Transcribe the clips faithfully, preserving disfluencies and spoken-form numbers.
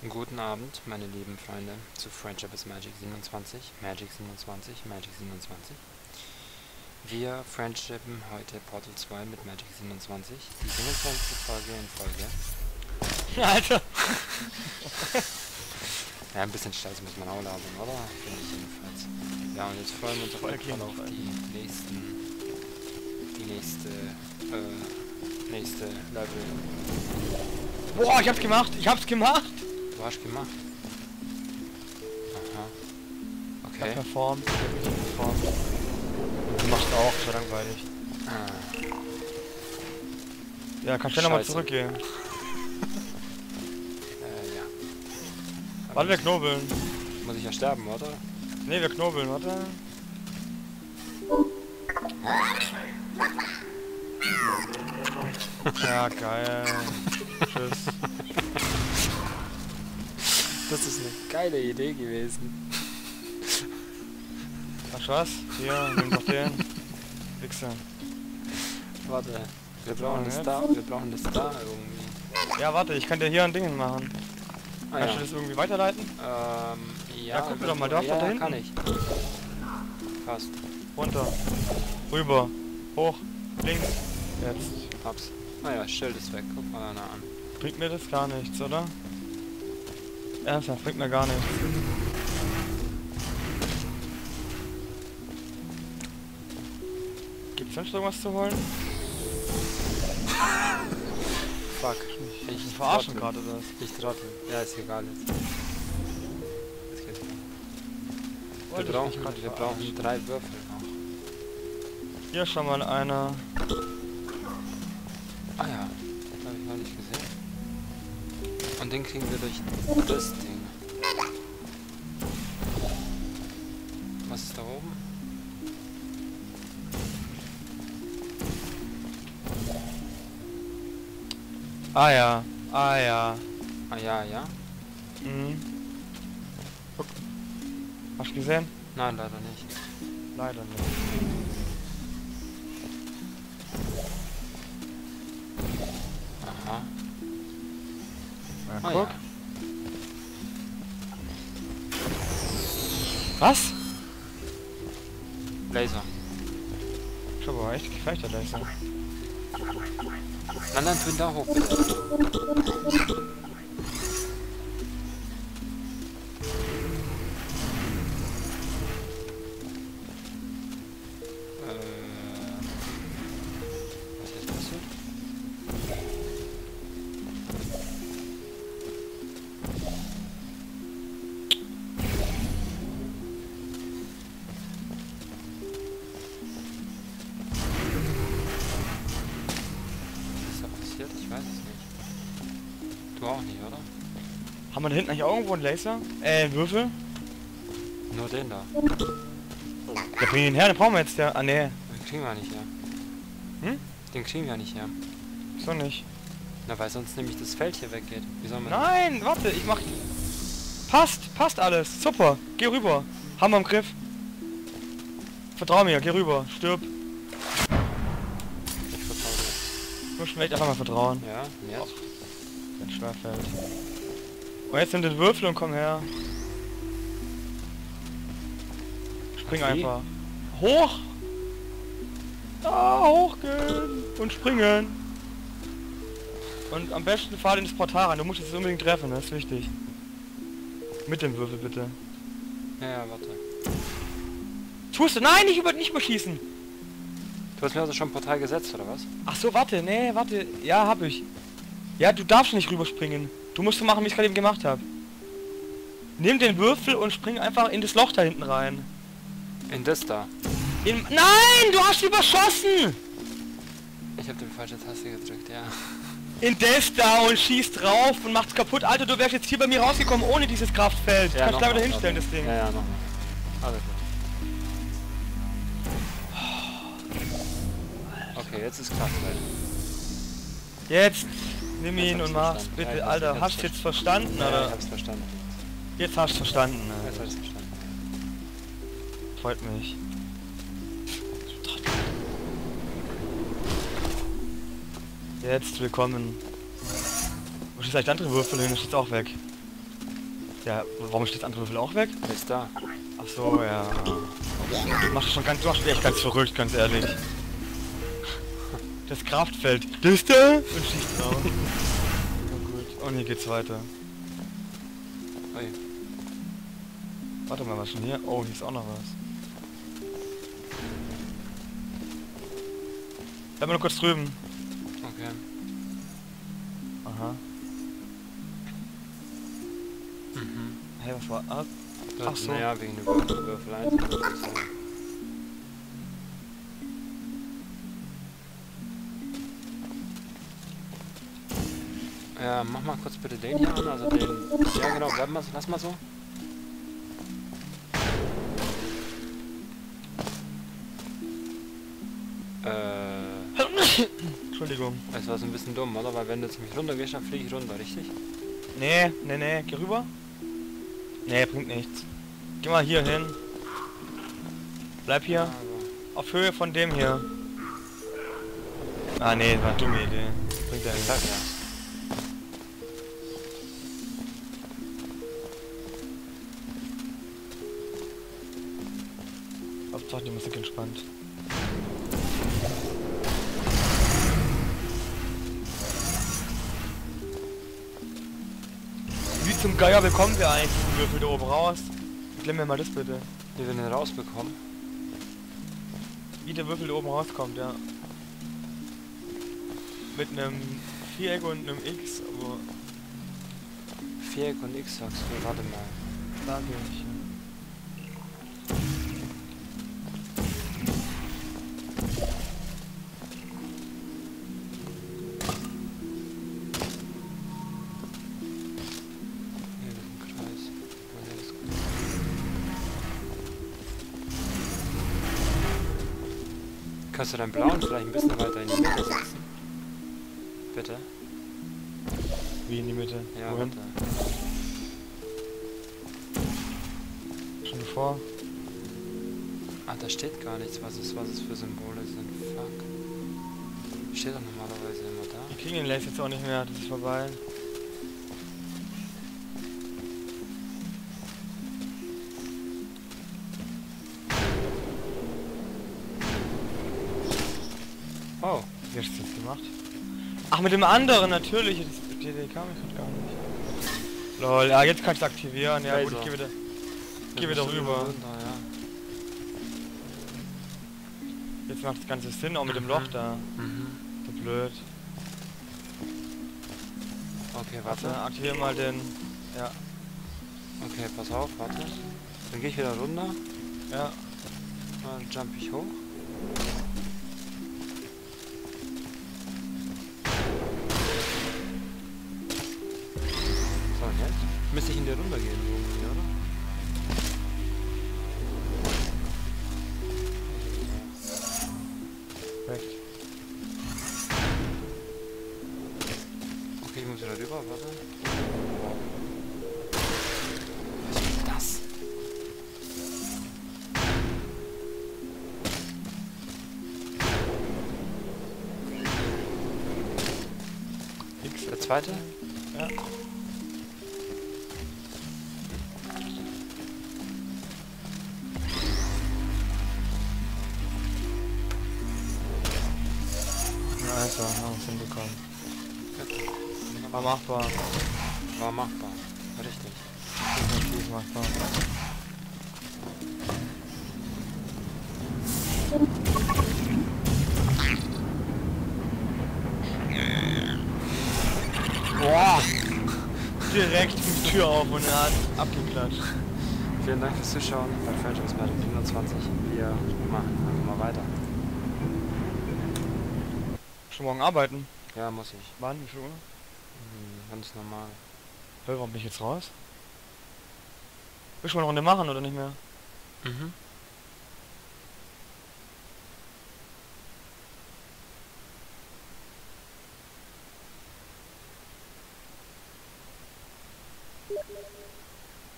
Guten Abend, meine lieben Freunde, zu Friendship is Magic siebenundzwanzig, Magic siebenundzwanzig, Magic siebenundzwanzig. Wir friendshipen heute Portal zwei mit Magic siebenundzwanzig, die siebenundzwanzigste Folge in Folge. Alter! Ja, ein bisschen Stolz muss man auch labern, oder? Finde ich jedenfalls. Ja, und jetzt freuen wir uns auf jeden Fall auf die nächsten, die nächste, äh, nächste Level. Boah, ich hab's gemacht! Ich hab's gemacht! Du hast gemacht. Aha. Ich Okay. hab performt. Ich hab nicht performt. Du machst auch, ist ja langweilig. Ah. Ja, kannst du nochmal Scheiße. zurückgehen. Äh, ja. Aber Warte, wir knobeln. muss ich ja sterben, oder? Ne, wir knobeln, warte. Ja, geil. Tschüss. Das ist eine geile Idee gewesen. Ach was? Hier, nimm doch den. Wichser. Warte, wir brauchen das jetzt? da, wir brauchen das da irgendwie. Ja, warte, ich kann dir hier ein Ding machen. Ah, Kannst ja. du das irgendwie weiterleiten? Ähm, ja. Ja, guck mir doch mal, darf ja, da ja, hinten? kann ich. Passt. Runter. Rüber. Hoch. Links. Jetzt. Hab's. Ah ja, Schild ist weg. Guck mal einer an. Bringt mir das gar nichts, oder? Ernsthaft, bringt mir gar nichts. Gibt's sonst irgendwas zu holen? Fuck. Ich Ich verarschen trottel. gerade das. Ich trottel. Ja, ist egal jetzt. Jetzt geht's. Wir Wollte ich brauchen, nicht grad wir verarschen. brauchen drei Würfel noch. Hier schon mal einer. Ah ja, habe ich noch nicht gesehen. Und den kriegen wir durch das Ding. Was ist da oben? Ah ja. Ah ja. Ah ja, ja? Mhm. Guck. Hast du gesehen? Nein, leider nicht. Leider nicht. Aha. Na, Ah, guck. ja. Was? Laser. Schau mal, echt gefällt der Laser. Nein, nein, tu ihn da hoch, bitte. Äh, was ist jetzt passiert? Was ist da passiert? Ich weiß es nicht. Du auch nicht, oder? Haben wir da hinten eigentlich auch irgendwo einen Laser? Äh, einen Würfel? Nur den da. Ja, bring ihn her, den brauchen wir jetzt ja. Ah, nee. Den kriegen wir nicht her. Hm? Den kriegen wir nicht her. So nicht. Na, weil sonst nämlich das Feld hier weggeht. Wie soll man... Nein, warte, ich mach... Passt, passt alles. Super, geh rüber. Haben wir im Griff. Vertrau mir, geh rüber. Stirb. Ich vertraue dir. Du musst mir echt einfach mal vertrauen. Ja, und jetzt? Wenn es schwer fällt. Und jetzt nimm den Würfel und komm her. Spring Wie? einfach. Hoch! Ah, hochgehen! Und springen! Und am besten fahr ins Portal rein. Du musst es unbedingt treffen, das ist wichtig. Mit dem Würfel bitte. Ja, ja, warte. Tust du? Nein, nicht über nicht überschießen! Du hast mir also schon ein Portal gesetzt, oder was? Ach so, warte, nee, warte. Ja, hab ich. Ja, du darfst nicht rüberspringen. Du musst so machen, wie ich gerade eben gemacht habe. Nimm den Würfel und spring einfach in das Loch da hinten rein. In das da. In, nein, du hast überschossen! Ich habe die falsche Taste gedrückt, ja. In das da und schießt drauf und macht's kaputt. Alter, du wärst jetzt hier bei mir rausgekommen ohne dieses Kraftfeld. Ja, Kannst noch gleich wieder mal, hinstellen, warte. das Ding. Ja, ja, nochmal. Alles klar. Okay, jetzt ist Kraftfeld. Jetzt nimm Jetzt ihn hab's und mach's verstanden. bitte. Ja, ich Alter, hab's hast du jetzt verstanden, Ja, oder? ich hab's verstanden. Jetzt hast du verstanden. Jetzt Alter. hab ich's verstanden. Freut mich. Jetzt willkommen. Wo ist eigentlich der andere Würfel hin? Ist jetzt auch weg. Ja, warum steht das andere Würfel auch weg? Ist da. Ach so, ja. Mach schon ganz, du machst echt ganz verrückt, ganz ehrlich. Das Kraftfeld. Das ist da und schießt drauf. Na gut. Und hier geht's weiter. Ui. Warte mal, was schon hier? Oh, hier ist auch noch was. Bleib mal nur kurz drüben. Okay. Aha. Mhm. Hey, was war? Ah, Ach so. Naja, wegen dem Würfel, Würfel eins. Würfel zwei. Ja, mach mal kurz bitte den hier an, also den... Ja genau, bleib mal, lass mal so. Äh... Entschuldigung. Das war so ein bisschen dumm, oder? Weil wenn du jetzt mich runter gehst, dann fliege ich runter, richtig? Nee, nee, nee, geh rüber. Nee, bringt nichts. Geh mal hier hin. Bleib hier. Ja, aber Auf Höhe von dem hier. Ah nee, war eine dumme Idee. Bringt ja ich sag nichts. ja. Hauptsache die Musik entspannt. Wie zum Geier bekommen wir eigentlich diesen Würfel da oben raus? Erklär mir mal das bitte. Wie wir den rausbekommen. Wie der Würfel da oben rauskommt, ja. Mit einem Viereck und einem X, aber Viereck und X sagst du, warte mal. sage ich. Nee, das ist ein Kreis. Oh, nee, das ist gut. Kannst du deinen blauen vielleicht ein bisschen weiter in die Mitte setzen? Bitte? Wie in die Mitte. Ja, Wohin? warte. Schon vor. Ah, da steht gar nichts, was es, was es für Symbole sind. Fuck. Steht doch normalerweise immer da. Die kriegen den Lace jetzt auch nicht mehr, das ist vorbei. Oh, Wie hast du das gemacht? Ach, mit dem anderen natürlich. Das, die Idee kam ich grad gar nicht. Lol, ja, jetzt kannst du aktivieren. Ja, gut, ich Also. geh wieder. das Geh wieder musst du rüber. runter, ja. Jetzt macht das Ganze Sinn, auch mit dem Mhm. Loch da. Mhm. So blöd. Okay, Warte, warte. aktivier mal den. Ja, Okay, pass auf, warte. Dann gehe ich wieder runter. ja. Dann jump ich hoch. So, und jetzt? Müsste ich in der runter gehen, irgendwie, oder? Perfekt. Okay, ich muss wieder rüber, warte. Wow. Was ist das? X. Der zweite? Ja. Also, haben wir hinbekommen. War machbar. War machbar. Richtig. Definitiv machbar. Boah! Direkt die Tür auf und er hat abgeklatscht. Vielen Dank fürs Zuschauen bei Franchise Magic siebenundzwanzig. Wir machen einfach mal weiter. Schon morgen arbeiten? Ja, muss ich. Wann? Wie viel Uhr? Hm, ganz normal. Hey, warum bin ich jetzt raus? Willst du mal eine Runde machen oder nicht mehr? Mhm.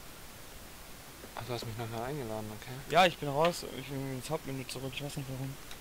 Ach, du hast mich nochmal eingeladen, okay? Ja, ich bin raus. Ich bin ins Hauptmenü zurück. Ich weiß nicht warum.